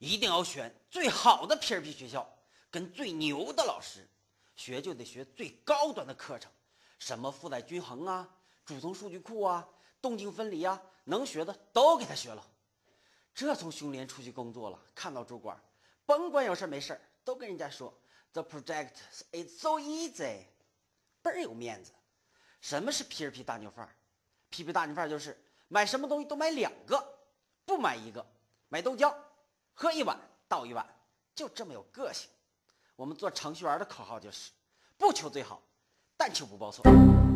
一定要选最好的 PHP 学校，跟最牛的老师，学就得学最高端的课程，什么负载均衡啊、主动数据库啊、动静分离啊，能学的都给他学了。这从熊联出去工作了，看到主管，甭管有事没事都跟人家说 The project is so easy， 倍儿有面子。什么是 PHP 大牛范儿 ？PHP 大牛范儿就是买什么东西都买两个，不买一个，买豆浆。喝一碗倒一碗，就这么有个性。我们做程序员的口号就是不求最好，但求不报错。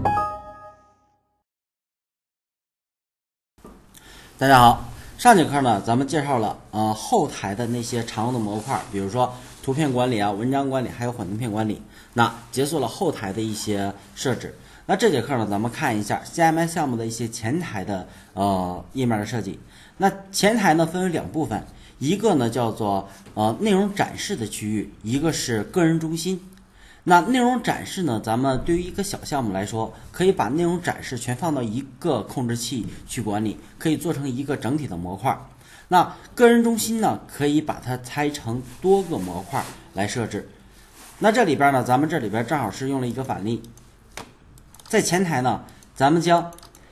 大家好，上节课呢，咱们介绍了后台的那些常用的模块，比如说图片管理啊、文章管理，还有混图片管理。那结束了后台的一些设置。那这节课呢，咱们看一下 CMS 项目的一些前台的页面的设计。那前台呢分为两部分。一个呢叫做内容展示的区域，一个是个人中心。那内容展示呢，咱们对于一个小项目来说，可以把内容展示全放到一个控制器去管理，可以做成一个整体的模块。那个人中心呢，可以把它拆成多个模块来设置。那这里边呢，咱们这里边正好是用了一个反例，在前台呢，咱们将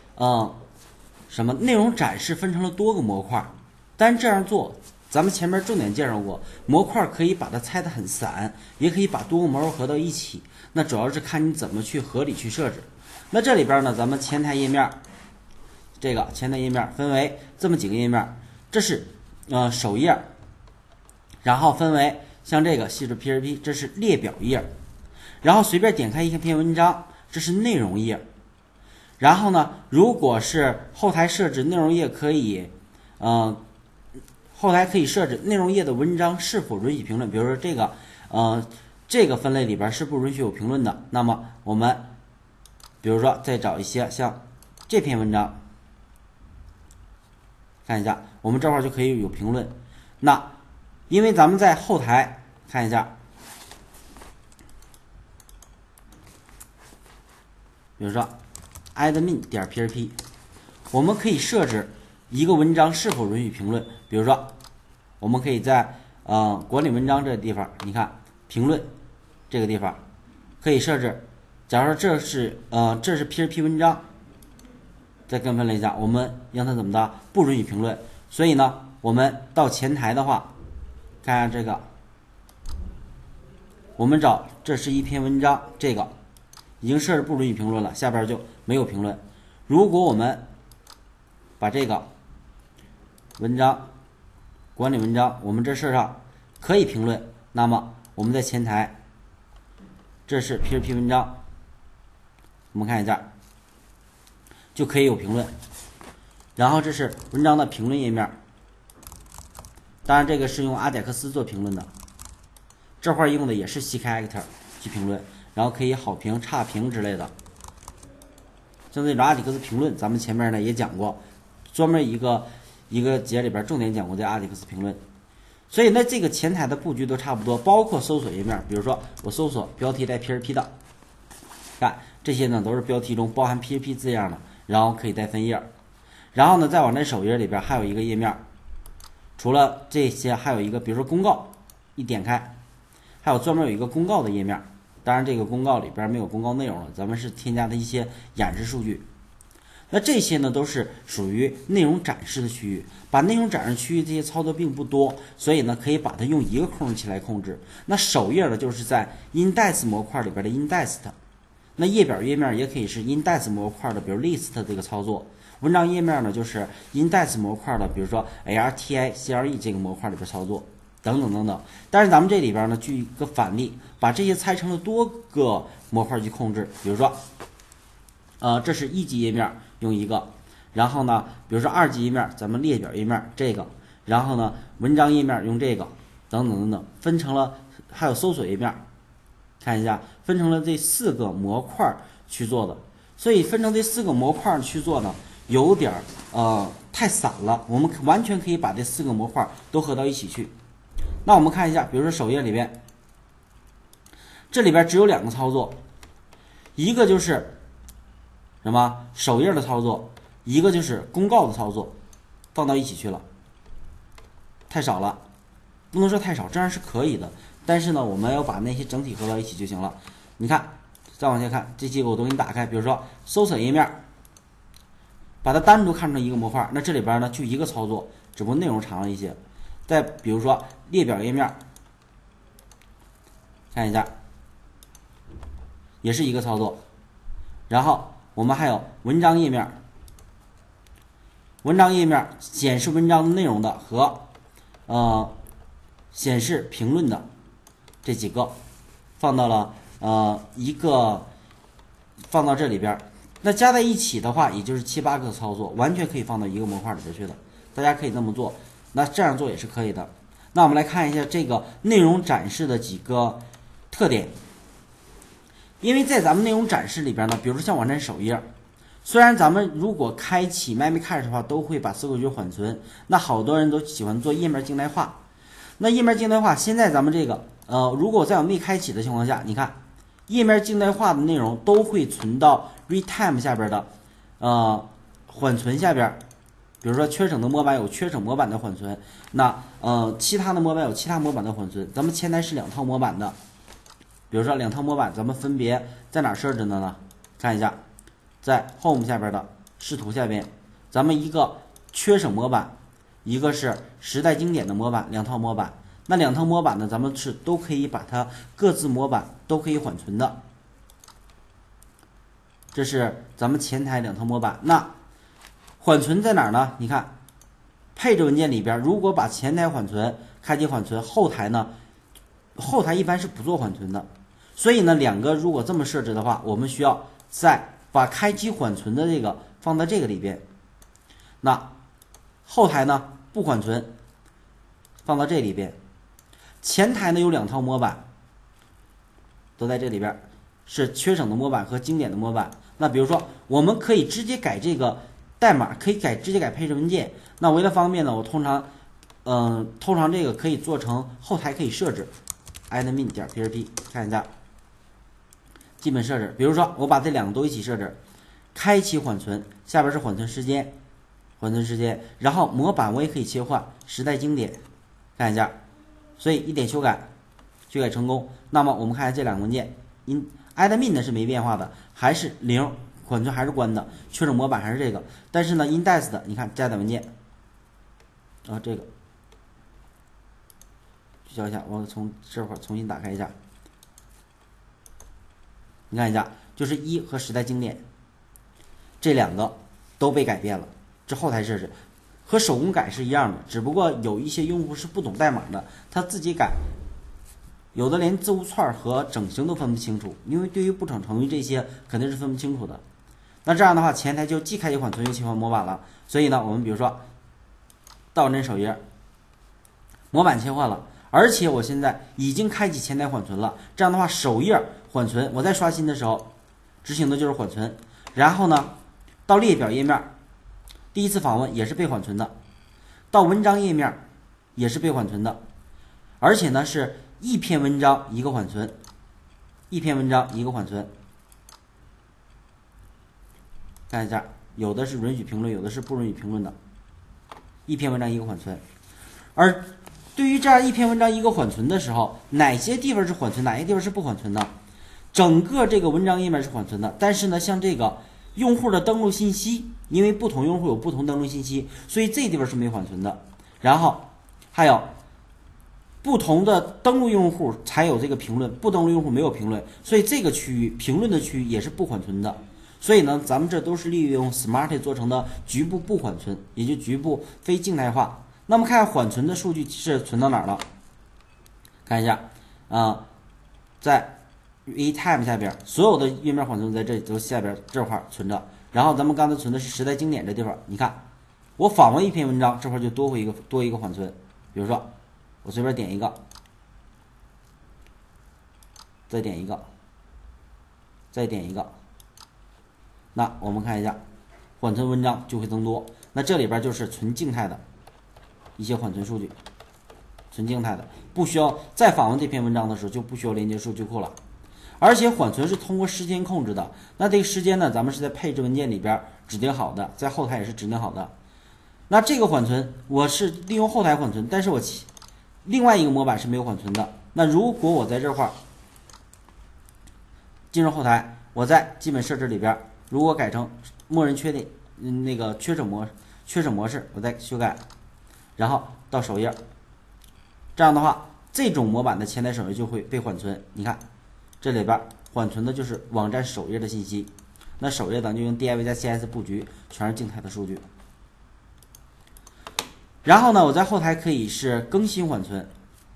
内容展示分成了多个模块，但这样做。咱们前面重点介绍过，模块可以把它拆得很散，也可以把多个模块合到一起。那主要是看你怎么去合理去设置。那这里边呢，咱们前台页面，这个前台页面分为这么几个页面，这是首页，然后分为像这个细致 PHP， 这是列表页，然后随便点开一篇文章，这是内容页。然后呢，如果是后台设置内容页可以后台可以设置内容页的文章是否允许评论，比如说这个分类里边是不允许有评论的。那么我们比如说再找一些像这篇文章，看一下，我们这块就可以有评论。那因为咱们在后台看一下，比如说 admin.php， 我们可以设置一个文章是否允许评论，比如说，我们可以在管理文章这个地方，你看评论这个地方可以设置。假如说这是 PHP 文章，再更分了一下，我们让它怎么的不允许评论。所以呢，我们到前台的话，看一下这个，我们找这是一篇文章，这个已经设置不允许评论了，下边就没有评论。如果我们把这个文章管理文章，我们这设上可以评论，那么我们在前台，这是 PHP 文章，我们看一下就可以有评论。然后这是文章的评论页面，当然这个是用阿贾克斯做评论的，这块用的也是 C-character 去评论，然后可以好评、差评之类的。像这种阿贾克斯评论，咱们前面呢也讲过，专门一个节里边重点讲过这阿贾克斯评论。所以呢，这个前台的布局都差不多，包括搜索页面，比如说我搜索标题带 PHP 的，看这些呢都是标题中包含 PHP 字样的，然后可以带分页。然后呢，再往这首页里边还有一个页面，除了这些还有一个，比如说公告，一点开，还有专门有一个公告的页面。当然这个公告里边没有公告内容了，咱们是添加的一些演示数据。那这些呢都是属于内容展示的区域，把内容展示区域这些操作并不多，所以呢可以把它用一个控制器来控制。那首页呢就是在 index 模块里边的 index， 那页表页面也可以是 index 模块的，比如 list 这个操作。文章页面呢就是 index 模块的，比如说 ARTICLE 这个模块里边操作，等等等等。但是咱们这里边呢举一个反例，把这些拆成了多个模块去控制，比如说这是一级页面用一个，然后呢比如说二级页面咱们列表页面这个，然后呢文章页面用这个，等等等等，分成了，还有搜索页面，看一下分成了这4个模块去做的。所以分成这4个模块去做呢有点太散了，我们完全可以把这4个模块都合到一起去。那我们看一下，比如说首页里边，这里边只有2个操作，一个就是什么首页的操作，一个就是公告的操作，放到一起去了，太少了。 不能说太少，这样是可以的。但是呢，我们要把那些整体合到一起就行了。你看，再往下看，这几个我都给你打开。比如说搜索页面，把它单独看成一个模块，那这里边呢就一个操作，只不过内容长了一些。再比如说列表页面，看一下，也是一个操作。然后我们还有文章页面，文章页面显示文章的内容的和显示评论的这几个放到了放到这里边，那加在一起的话也就是7、8个操作，完全可以放到一个模块里边去的。大家可以那么做，那这样做也是可以的。那我们来看一下这个内容展示的几个特点。因为在咱们内容展示里边呢，比如说像网站首页，虽然咱们如果开启 Memory Cache 的话，都会把4个区缓存，那好多人都喜欢做页面静态化。那页面静态化，现在咱们这个如果在我未开启的情况下，你看页面静态化的内容都会存到 Retime 下边的缓存下边。比如说缺省的模板有缺省模板的缓存，那其他的模板有其他模板的缓存。咱们前台是2套模板的，比如说2套模板，咱们分别在哪设置的呢？看一下，在 Home 下边的视图下边，咱们一个缺省模板，一个是时代经典的模板，2套模板。那2套模板呢，咱们是都可以把它各自模板都可以缓存的。这是咱们前台2套模板。那缓存在哪儿呢？你看配置文件里边，如果把前台缓存开启缓存，后台呢，后台一般是不做缓存的。所以呢，2个如果这么设置的话，我们需要再把开启缓存的这个放到这个里边。那后台呢不缓存，放到这里边。前台呢有2套模板，都在这里边，是缺省的模板和经典的模板。那比如说，我们可以直接改这个代码，可以直接改配置文件。那为了方便呢，我通常这个可以做成后台可以设置 admin.php， 看一下基本设置。比如说我把这2个都一起设置，开启缓存，下边是缓存时间，然后模板我也可以切换时代经典，看一下，所以一点修改成功。那么我们看一下这2个文件，admin 呢是没变化的，还是0，缓存还是关的，缺省模板还是这个。但是呢 index 的，你看加载文件这个取消一下，我从这块重新打开一下，你看一下，就是1和时代经典这2个都被改变了。这后台设置和手工改是一样的，只不过有一些用户是不懂代码的，他自己改，有的连字符串和整形都分不清楚，因为对于不懂程序这些肯定是分不清楚的。那这样的话，前台就既开启缓存又切换模板了。所以呢，我们比如说到这首页，模板切换了，而且我现在已经开启前台缓存了。这样的话，首页缓存，我在刷新的时候执行的就是缓存。然后呢，到列表页面，第一次访问也是被缓存的，到文章页面也是被缓存的，而且呢是一篇文章一个缓存，看一下，有的是允许评论，有的是不允许评论的，一篇文章一个缓存。而对于这样一篇文章一个缓存的时候，哪些地方是缓存，哪些地方是不缓存的？整个这个文章页面是缓存的，但是呢，像这个用户的登录信息，因为不同用户有不同登录信息，所以这地方是没缓存的。然后还有不同的登录用户才有这个评论，不登录用户没有评论，所以这个区域评论的区域也是不缓存的。所以呢，咱们这都是利用 Smarty 做成的局部不缓存，也就局部非静态化。那么看缓存的数据是存到哪儿了？看一下在 Retime 下边，所有的页面缓存在这都下边这块存着。然后咱们刚才存的是时代经典这地方，你看我访问一篇文章，这块就多一个缓存。比如说我随便点一个，再点一个，那我们看一下缓存文章就会增多。那这里边就是纯静态的一些缓存数据，纯静态的，不需要再访问这篇文章的时候就不需要连接数据库了。而且缓存是通过时间控制的，那这个时间呢，咱们是在配置文件里边指定好的，在后台也是指定好的。那这个缓存我是利用后台缓存，但是我另外一个模板是没有缓存的。那如果我在这块进入后台，我在基本设置里边，如果改成默认缺点那个缺省模式，我再修改，然后到首页，这样的话，这种模板的前台首页就会被缓存。你看，这里边缓存的就是网站首页的信息。那首页咱就用 div 加 cs 布局，全是静态的数据。然后呢，我在后台可以是更新缓存，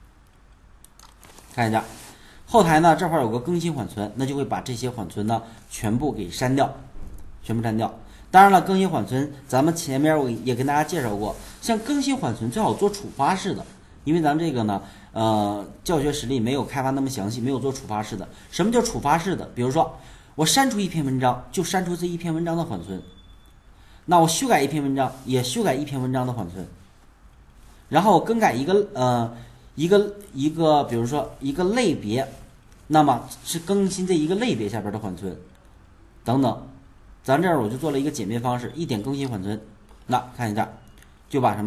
看一下后台呢这块有个更新缓存，那就会把这些缓存呢全部给删掉，当然了，更新缓存咱们前面我也跟大家介绍过，像更新缓存最好做处罚式的，因为咱这个呢教学实例没有开发那么详细，没有做处罚式的。什么叫处罚式的？比如说我删除一篇文章，就删除这一篇文章的缓存，那我修改一篇文章，也修改一篇文章的缓存，然后我更改一个比如说一个类别，那么是更新这一个类别下边的缓存等等。咱这儿我就做了一个简便方式，一点更新缓存，那看一下就把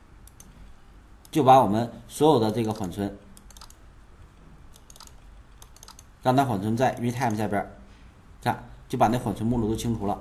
我们所有的这个缓存，让它缓存在 retime 下边，看就把那缓存目录都清除了。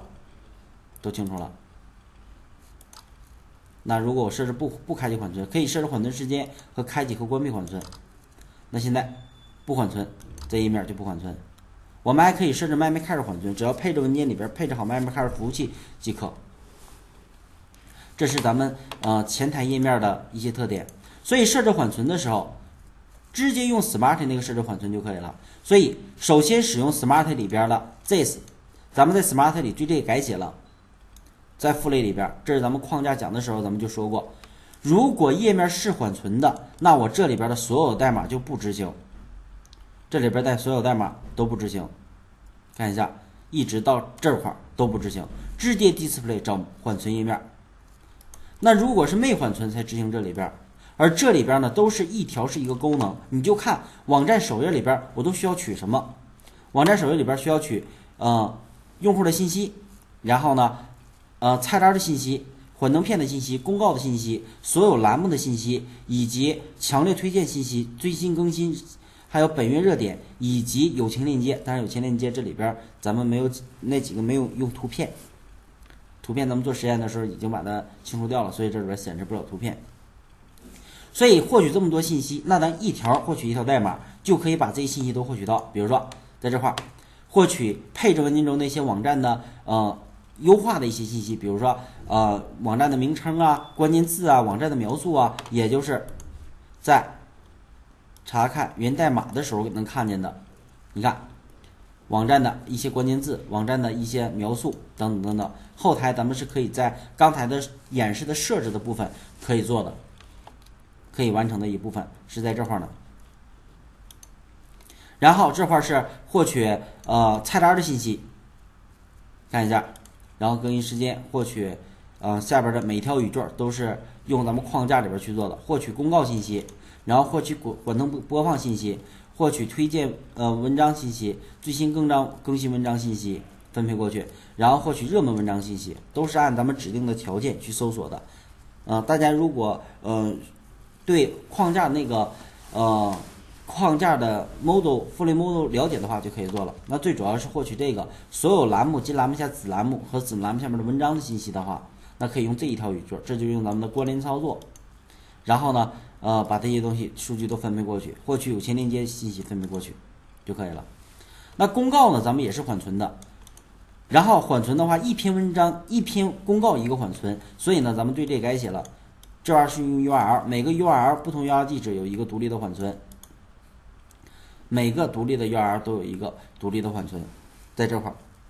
那如果我设置不开启缓存，可以设置缓存时间和开启和关闭缓存。那现在不缓存，这一面就不缓存。我们还可以设置 MyMaker 缓存，只要配置文件里边配置好 MyMaker 服务器即可。这是咱们前台页面的一些特点。所以设置缓存的时候，直接用 Smart 那个设置缓存就可以了。所以首先使用 Smart 里边的 this， 咱们在 Smart 里对这个改写了。在副类里边，这是咱们框架讲的时候咱们就说过，如果页面是缓存的，那我这里边的所有代码就不执行，这里边的所有代码都不执行。看一下，一直到这块都不执行，直接 display 找缓存页面。那如果是没缓存才执行这里边，而这里边呢都是一条是一个功能，你就看网站首页里边我都需要取什么。网站首页里边需要取用户的信息，然后呢菜单的信息、幻灯片的信息、公告的信息、所有栏目的信息，以及强烈推荐信息、最新更新，还有本月热点以及友情链接。当然友情链接这里边咱们没有那几个没有用图片咱们做实验的时候已经把它清除掉了，所以这里边显示不了图片。所以获取这么多信息，那咱一条获取一条代码就可以把这些信息都获取到。比如说在这块获取配置文件中那些网站的优化的一些信息，比如说网站的名称啊、关键字啊、网站的描述啊，也就是在查看源代码的时候能看见的。你看网站的一些关键字、网站的一些描述等等等等，后台咱们是可以在刚才的演示的设置的部分可以做的，可以完成的一部分是在这块呢。然后这块是获取菜单的信息，看一下，然后更新时间，获取下边的每条语句都是用咱们框架里边去做的，获取公告信息，然后获取滚动播放信息，获取推荐文章信息，最新更新文章信息分配过去，然后获取热门文章信息，都是按咱们指定的条件去搜索的。大家如果对框架那个框架的 model 副类 model 了解的话就可以做了。那最主要是获取这个所有栏目、进栏目下子栏目和子栏目下面的文章的信息的话，那可以用这一条语句，这就用咱们的关联操作。然后呢把这些东西数据都分配过去，获取有钱链接信息分配过去就可以了。那公告呢咱们也是缓存的，然后缓存的话一篇文章一篇公告一个缓存，所以呢咱们对这改写了，这玩意儿是用 URL， 每个 URL 不同 URL 地址有一个独立的缓存，每个独立的 URL 都有一个独立的缓存，在这块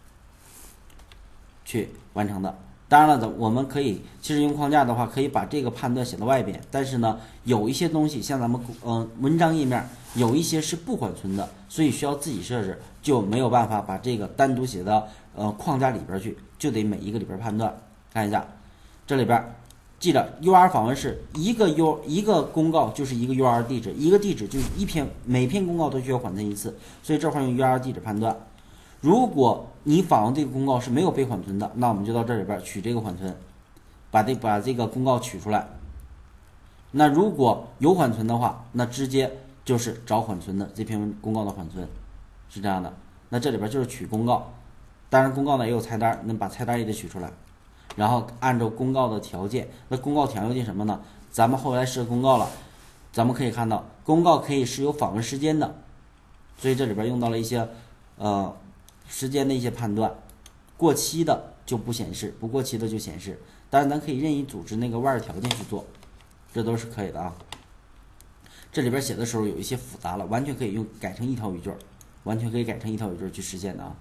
去完成的。当然了，我们可以其实用框架的话，可以把这个判断写到外边，但是呢，有一些东西像咱们文章页面有一些是不缓存的，所以需要自己设置，就没有办法把这个单独写到框架里边去，就得每一个里边判断。看一下这里边，记着 URL 访问是一个公告就是一个 URL 地址，一个地址就是每篇公告都需要缓存一次，所以这块用 URL 地址判断。如果你访问这个公告是没有被缓存的，那我们就到这里边取这个缓存，把这个公告取出来。 那如果有缓存的话，那直接就是找缓存的这篇公告的缓存，是这样的。那这里边就是取公告，当然公告呢也有菜单，那把菜单也得取出来，然后按照公告的条件，那公告条件什么呢？咱们后来设公告了，咱们可以看到公告可以是有访问时间的，所以这里边用到了一些时间的一些判断，过期的就不显示，不过期的就显示。当然咱可以任意组织那个外条件去做，这都是可以的啊。这里边写的时候有一些复杂了，完全可以用改成一条语句，完全可以改成一条语句去实现的啊。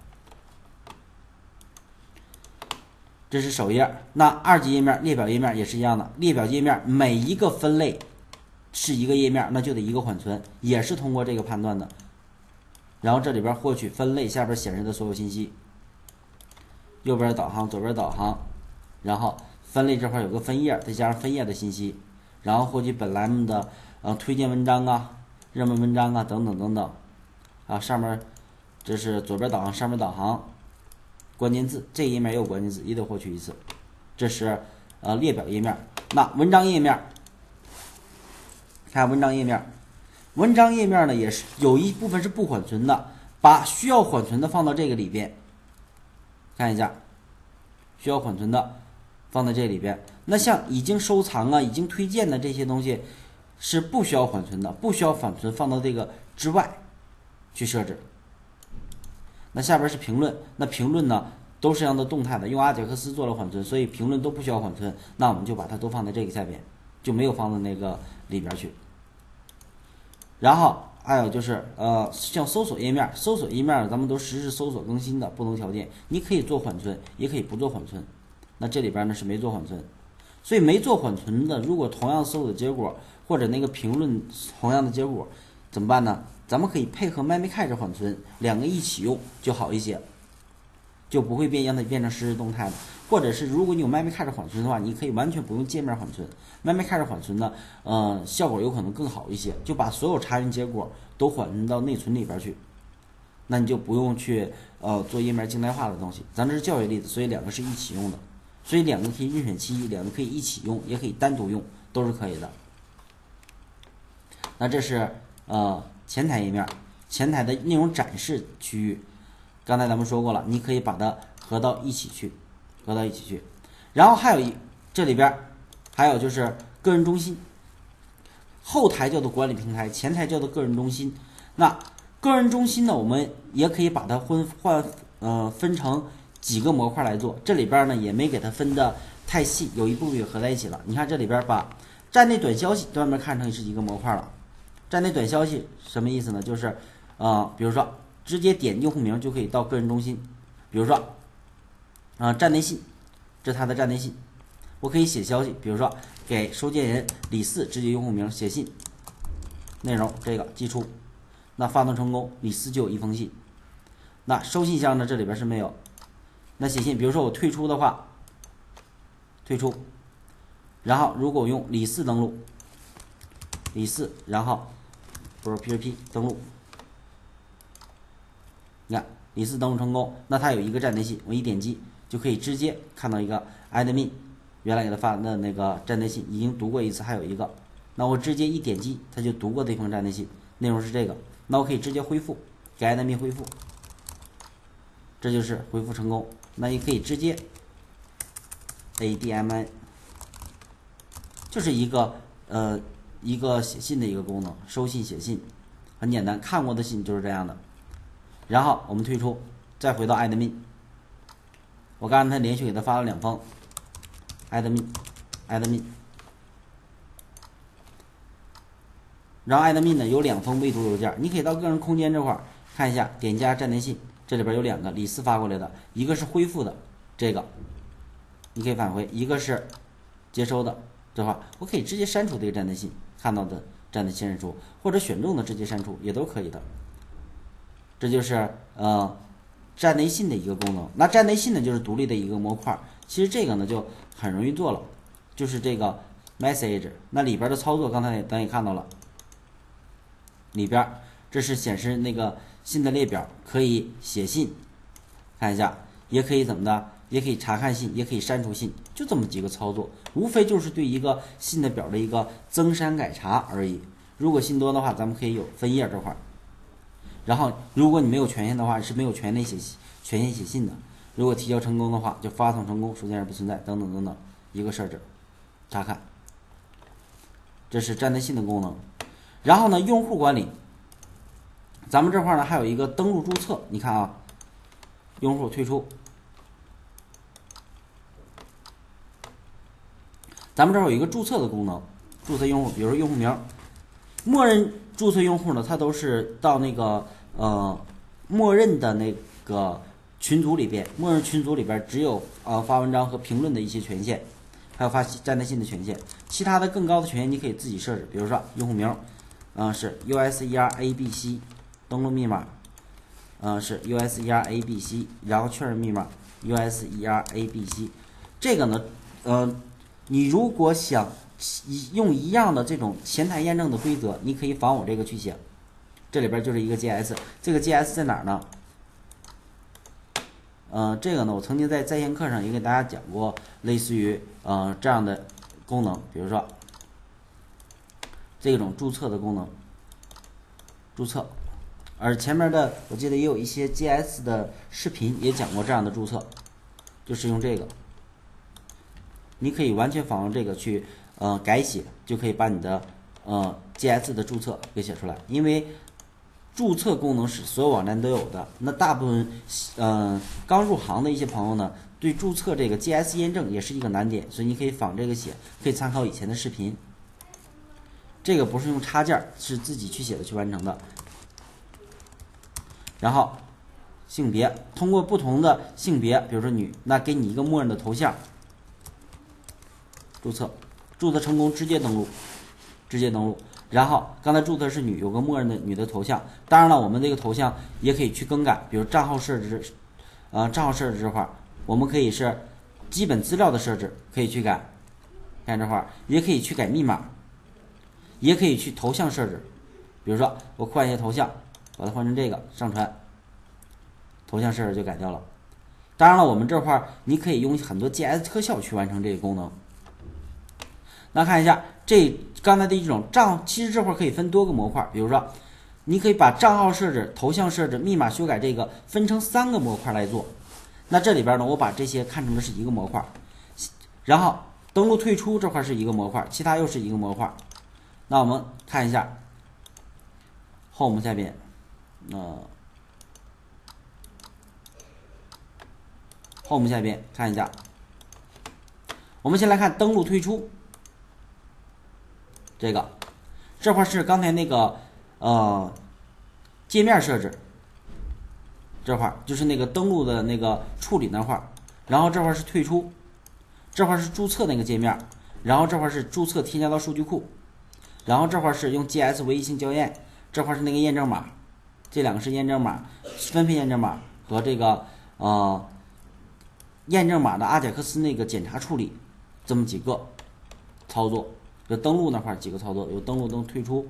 这是首页。那二级页面列表页面也是一样的，列表页面每一个分类是一个页面，那就得一个缓存，也是通过这个判断的。然后这里边获取分类下边显示的所有信息，右边导航，左边导航，然后分类这块有个分页，再加上分页的信息，然后获取本栏目的推荐文章啊、热门文章啊等等等等啊。上面这是左边导航，上面导航，关键字，这个页面也有关键字，也得获取一次。这是列表页面。那文章页面，看文章页面，文章页面呢也是有一部分是不缓存的，把需要缓存的放到这个里边，看一下，需要缓存的放在这里边。那像已经收藏啊、已经推荐的这些东西是不需要缓存的，不需要缓存，放到这个之外去设置。那下边是评论，那评论呢都是这样的动态的，用阿贾克斯做了缓存，所以评论都不需要缓存，那我们就把它都放在这个下边，就没有放到那个里边去。然后还有就是像搜索页面，搜索页面咱们都实时搜索更新的，不同条件，你可以做缓存，也可以不做缓存。那这里边呢是没做缓存，所以没做缓存的，如果同样搜索结果或者那个评论同样的结果怎么办呢？咱们可以配合 Memcache 缓存，两个一起用就好一些，就不会让它变成实时动态的。或者是如果你有 Memcache 缓存的话，你可以完全不用界面缓存。Memcache 缓存呢，效果有可能更好一些，就把所有查询结果都缓存到内存里边去，那你就不用去做页面静态化的东西。咱这是教学例子，所以两个是一起用的，所以两个可以任选其一，两个可以一起用，也可以单独用，都是可以的。那这是前台页面，前台的内容展示区域，刚才咱们说过了，你可以把它合到一起去，合到一起去。然后还有这里边还有就是个人中心，后台叫做管理平台，前台叫做个人中心。那个人中心呢，我们也可以把它分成几个模块来做。这里边呢也没给它分的太细，有一部分也合在一起了。你看这里边把站内短消息专门看成是一个模块了。站内短消息什么意思呢？就是比如说直接点用户名就可以到个人中心，比如说站内信，这是它的站内信，我可以写消息，比如说给收件人李四直接用户名写信，内容这个寄出，那发送成功，李四就有一封信。那收信箱呢，这里边是没有。那写信，比如说我退出的话，退出，然后如果我用李四登录，李四，然后PHP 登录，你看李四登录成功，那它有一个站内信，我一点击就可以直接看到一个 admin 原来给他发的那个站内信已经读过一次，还有一个，那我直接一点击他就读过这封站内信，内容是这个，那我可以直接恢复，给 admin 恢复，这就是恢复成功。那也可以直接 ADMI 就是一个写信的一个功能，收信写信很简单，看过的信就是这样的。然后我们退出，再回到 admin， 我刚才连续给他发了2封 admin， 然后 admin 呢有2封未读邮件，你可以到个人空间这块儿看一下，点加站内信，这里边有2个李四发过来的，一个是恢复的，这个你可以返回，一个是接收的，这话我可以直接删除这个站内信，看到的站内信删除，或者选中的直接删除也都可以的。这就是站内信的一个功能。那站内信呢就是独立的一个模块，其实这个呢就很容易做了，就是这个 message， 那里边的操作刚才咱也看到了，里边这是显示那个信的列表，可以写信，看一下，也可以怎么的也可以查看信，也可以删除信，就这么几个操作，无非就是对一个信的表的一个增删改查而已。如果信多的话，咱们可以有分页这块儿。然后，如果你没有权限的话，是没有权限写信的。如果提交成功的话，就发送成功，收件人不存在，等等等等，一个设置，查看。这是站内信的功能。然后呢，用户管理，咱们这块呢还有一个登录注册，你看啊，用户退出，咱们这儿有一个注册的功能，注册用户，比如说用户名，默认注册用户呢，它都是到那个默认的那个群组里边，默认群组里边只有发文章和评论的一些权限，还有发站内信的权限，其他的更高的权限你可以自己设置，比如说用户名，是 userabc， 登录密码，是 userabc， 然后确认密码 userabc， 这个呢，你如果想用一样的这种前台验证的规则，你可以仿我这个去写。这里边就是一个 GS， 这个 GS 在哪儿呢？这个呢，我曾经在在线课上也给大家讲过，类似于这样的功能，比如说这种注册的功能，注册，而前面的我记得也有一些 GS 的视频也讲过这样的注册，就是用这个，你可以完全仿用这个去改写，就可以把你的GS 的注册给写出来，因为注册功能是所有网站都有的，那大部分刚入行的一些朋友呢，对注册这个 GS 验证也是一个难点，所以你可以仿这个写，可以参考以前的视频。这个不是用插件，是自己去写的去完成的。然后性别，通过不同的性别，比如说女，那给你一个默认的头像，注册，注册成功直接登录，直接登录。然后刚才注册是女，有个默认的女的头像。当然了，我们这个头像也可以去更改，比如账号设置，账号设置这块儿，我们可以是基本资料的设置，可以去改，看这块儿也可以去改密码，也可以去头像设置，比如说我换一下头像，把它换成这个，上传，头像设置就改掉了。当然了，我们这块儿你可以用很多 GS 特效去完成这个功能。那看一下这刚才的一种其实这块可以分多个模块，比如说你可以把账号设置、头像设置、密码修改这个分成3个模块来做。那这里边呢，我把这些看成的是一个模块，然后登录退出这块是一个模块，其他又是一个模块。那我们看一下 Home 下边，Home 下边看一下，我们先来看登录退出。这块是刚才那个界面设置，这块就是那个登录的那个处理那块，然后这块是退出，这块是注册那个界面，然后这块是注册添加到数据库，然后这块是用 GS 唯一性校验，这块是那个验证码，这两个是验证码，分配验证码和这个验证码的阿贾克斯那个检查处理，这么几个操作。就登录那块几个操作，有登录、退出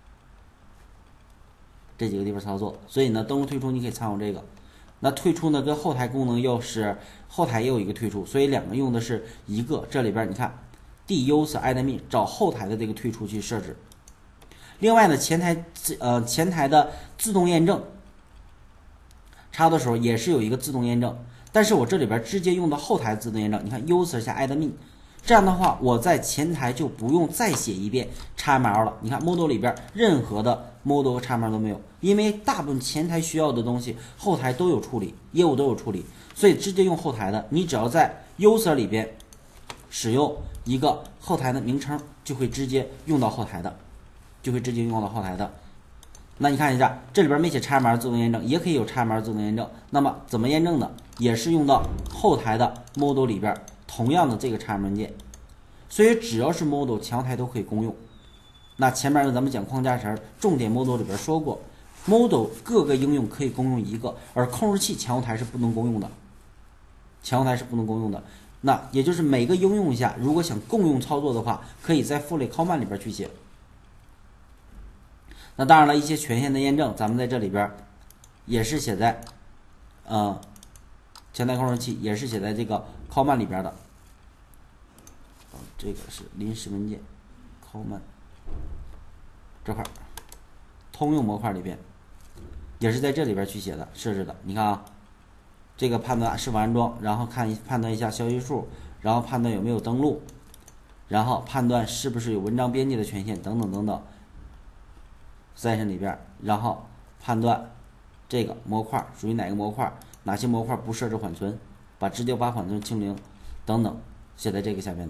这几个地方操作，所以呢，登录、退出你可以参考这个。那退出呢，跟后台功能又是后台也有一个退出，所以两个用的是一个。这里边你看 ，D-user admin 找后台的这个退出去设置。另外呢，前台的自动验证插的时候也是有一个自动验证，但是我这里边直接用的后台自动验证，你看 user 下 admin。这样的话，我在前台就不用再写一遍 XML 了。你看 Moodle 里边任何的 Moodle 和 XML 都没有，因为大部分前台需要的东西后台都有处理，业务都有处理，所以直接用后台的。你只要在 User 里边使用一个后台的名称，就会直接用到后台的，那你看一下，这里边没写 XML 自动验证，也可以有 XML 自动验证。那么怎么验证呢？也是用到后台的 Moodle 里边。同样的这个 XML 文件，所以只要是 Moodle 墙台都可以公用。那前面呢咱们讲框架时，重点 Moodle 里边说过 ，Moodle 各个应用可以共用一个，而控制器墙后台是不能共用的。那也就是每个应用下，如果想共用操作的话，可以在Fully Command 里边去写。那当然了，一些权限的验证，咱们在这里边也是写在前台控制器也是写在这个 command 里边的。这个是临时文件 command 这块通用模块里边也是在这里边去写的设置的。你看啊，这个判断是否安装，然后判断一下消息数，然后判断有没有登录，然后判断是不是有文章编辑的权限等等等等。session 里边，然后判断这个模块属于哪个模块，哪些模块不设置缓存，直接把缓存清零等等写在这个下面的。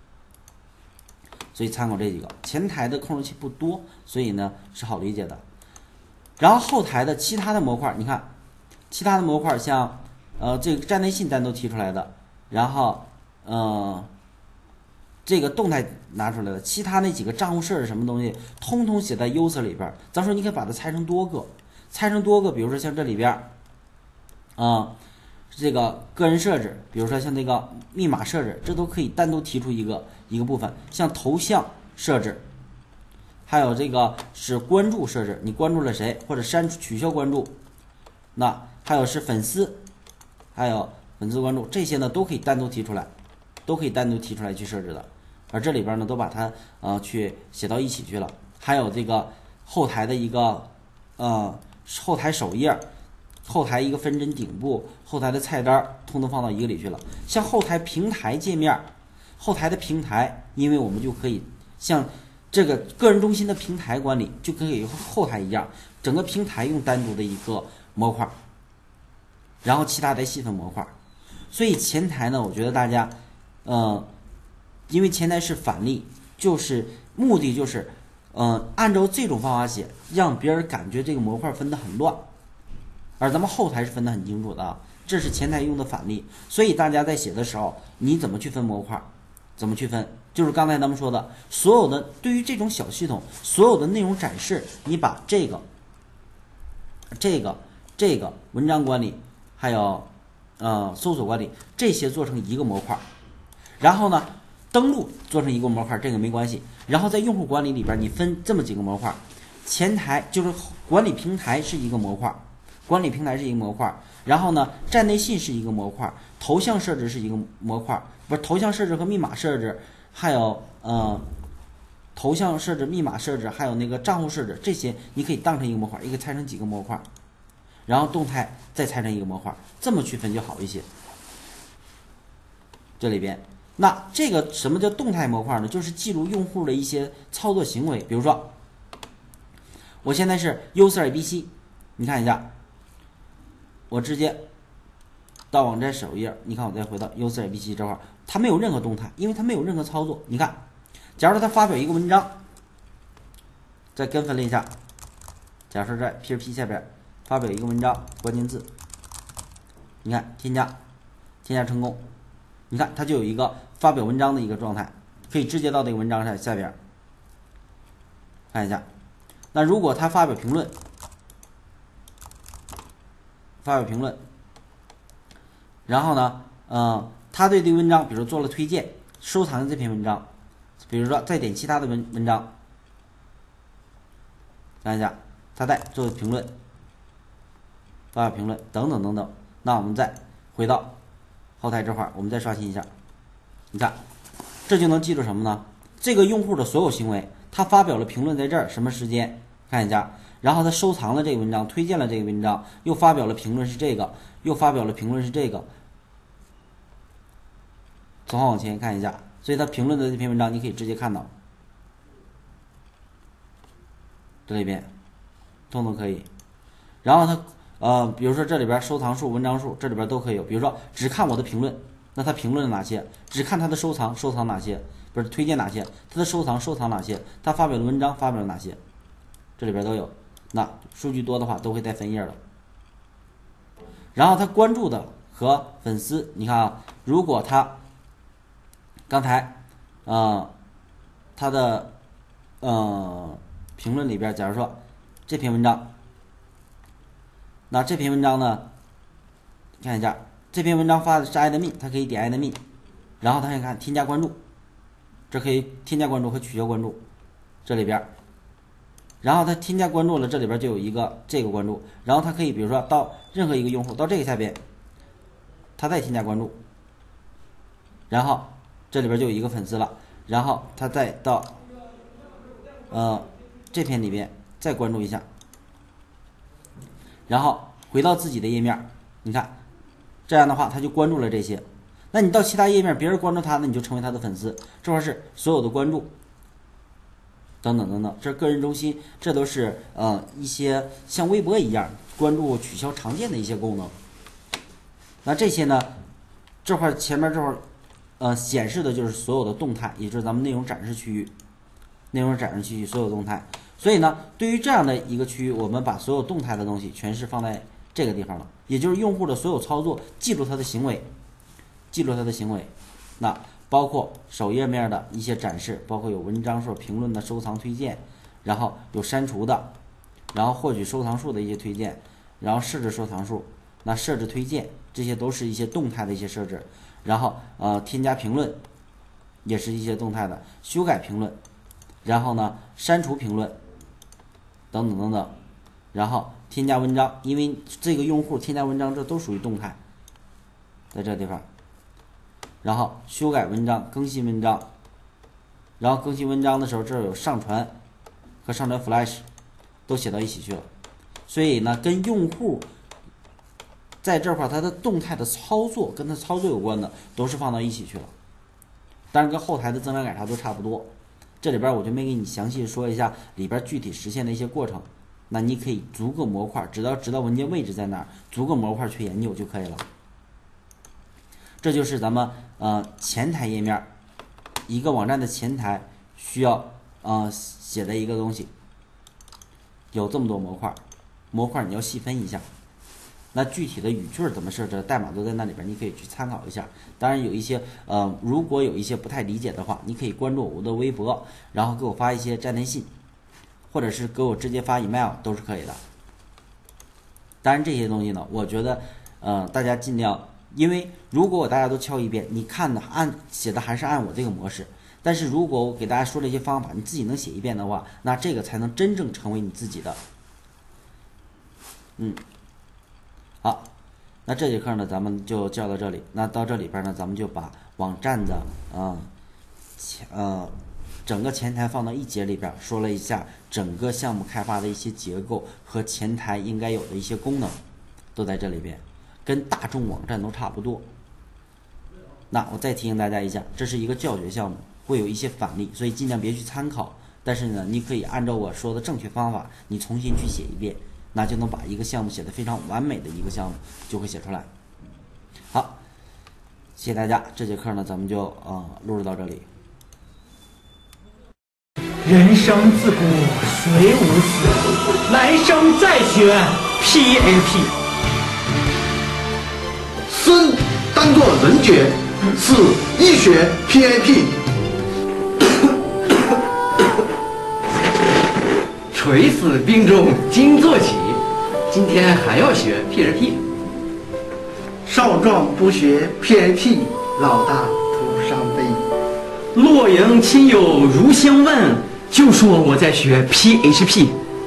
所以参考这几个。前台的控制器不多，所以呢是好理解的。然后后台的其他的模块，你看其他的模块像这个站内信单独提出来的，然后这个动态拿出来的，其他那几个账户设置什么东西，通通写在 user 里边。咱说你可以把它拆成多个，比如说像这里边这个个人设置，比如说像这个密码设置，这都可以单独提出一个部分。像头像设置，还有这个是关注设置，你关注了谁或者取消关注，那还有是粉丝，还有粉丝关注，这些呢都可以单独提出来去设置的。而这里边呢都把它去写到一起去了。还有这个后台的一个后台首页，后台一个分针顶部，后台的菜单通通放到一个里去了。像后台平台界面，后台的平台，因为我们就可以像这个个人中心的平台管理，就可以和后台一样，整个平台用单独的一个模块，然后其他再细分模块。所以前台呢，我觉得大家因为前台是返利，就是目的就是按照这种方法写，让别人感觉这个模块分得很乱，而咱们后台是分得很清楚的啊。这是前台用的返利。所以大家在写的时候，你怎么去分模块，怎么去分，就是刚才咱们说的，所有的对于这种小系统，所有的内容展示，你把这个文章管理，还有搜索管理，这些做成一个模块，然后呢登录做成一个模块，这个没关系。然后在用户管理里边，你分这么几个模块，前台就是管理平台是一个模块，然后呢站内信是一个模块，头像设置是一个模块，不是头像设置和密码设置，还有头像设置、密码设置，还有那个账户设置，这些你可以当成一个模块，一个拆成几个模块，然后动态再拆成一个模块，这么区分就好一些。这里边，那这个什么叫动态模块呢？就是记录用户的一些操作行为。比如说，我现在是 user ABC， 你看一下，我直接到网站首页，你看我再回到 user ABC 这块，它没有任何动态，因为它没有任何操作。你看，假如说它发表一个文章，再跟分了一下，假如说在 PHP 下边发表一个文章，关键字，你看添加成功，你看它就有一个发表文章的一个状态，可以直接到这个文章下边看一下。那如果他发表评论，然后呢他对这个文章比如说做了推荐，收藏这篇文章，比如说再点其他的文章，看一下他再做评论，发表评论等等等等。那我们再回到后台这块，我们再刷新一下，你看这就能记住什么呢？这个用户的所有行为，他发表了评论在这儿，什么时间看一下，然后他收藏了这个文章，推荐了这个文章，又发表了评论是这个，又发表了评论是这个，从后往前看一下，所以他评论的这篇文章你可以直接看到，这里边通通可以。然后他比如说这里边收藏数、文章数，这里边都可以有。比如说只看我的评论，那他评论了哪些？只看他的收藏哪些？不是推荐哪些？他的收藏哪些？他发表的文章发表了哪些？这里边都有。那数据多的话都会带分页的。然后他关注的和粉丝，你看啊，如果他刚才他的评论里边，假如说这篇文章，那这篇文章呢，看一下这篇文章发的是 admin， 他可以点 admin， 然后他看添加关注，这可以添加关注和取消关注，这里边，然后他添加关注了，这里边就有一个这个关注，然后他可以比如说到任何一个用户到这个下边， 他再添加关注，然后这里边就有一个粉丝了，然后他再到这篇里边再关注一下，然后回到自己的页面，你看这样的话他就关注了这些。那你到其他页面，别人关注他，那你就成为他的粉丝。这块是所有的关注，等等等等，这是个人中心，这都是一些像微博一样关注取消常见的一些功能。那这些呢，这块前面这块显示的就是所有的动态，也就是咱们内容展示区域，内容展示区域所有动态。所以呢，对于这样的一个区域，我们把所有动态的东西全是放在这个地方了，也就是用户的所有操作，记录他的行为，记录他的行为。那包括首页面的一些展示，包括有文章数、评论的收藏推荐，然后有删除的，然后获取收藏数的一些推荐，然后设置收藏数，那设置推荐，这些都是一些动态的一些设置。然后添加评论，也是一些动态的，修改评论，然后呢删除评论，等等等等，然后添加文章，因为这个用户添加文章这都属于动态，在这地方。然后修改文章、更新文章，然后更新文章的时候，这儿有上传和上传 Flash 都写到一起去了。所以呢，跟用户在这块他的动态的操作跟他操作有关的，都是放到一起去了。当然跟后台的增删改查都差不多。这里边我就没给你详细说一下里边具体实现的一些过程。那你可以逐个模块，知道文件位置在哪儿，逐个模块去研究就可以了。这就是咱们前台页面，一个网站的前台需要写的一个东西，有这么多模块，模块你要细分一下。那具体的语句怎么设置，代码都在那里边，你可以去参考一下。当然有一些如果有一些不太理解的话，你可以关注我的微博，然后给我发一些粘连信，或者是给我直接发 email 都是可以的。当然这些东西呢，我觉得大家尽量。因为如果大家都敲一遍，你看的写的还是按我这个模式，但是如果我给大家说这些方法，你自己能写一遍的话，那这个才能真正成为你自己的。好，那这节课呢咱们就教到这里。那到这里边呢，咱们就把网站的整个前台放到一节里边，说了一下整个项目开发的一些结构和前台应该有的一些功能，都在这里边。跟大众网站都差不多。那我再提醒大家一下，这是一个教学项目，会有一些反例，所以尽量别去参考。但是呢，你可以按照我说的正确方法，你重新去写一遍，那就能把一个项目写得非常完美的一个项目就会写出来。好，谢谢大家，这节课呢咱们就录制到这里。 人生自古谁无死，来生再学 PAP。 生当作人杰，死亦学 PAP。 垂死病中惊坐起，今天还要学 PHP。 少壮不学 PAP， 老大徒伤悲。 洛阳亲友如相问，就说我在学 PHP。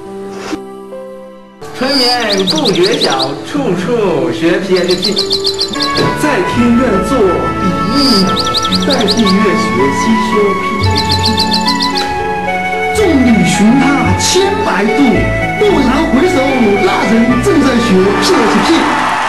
春眠不觉晓，处处学 PHP。 在天愿作比翼鸟，在地愿学吸收 PHP。众里寻他千百度，蓦然回首，那人正在学 PHP。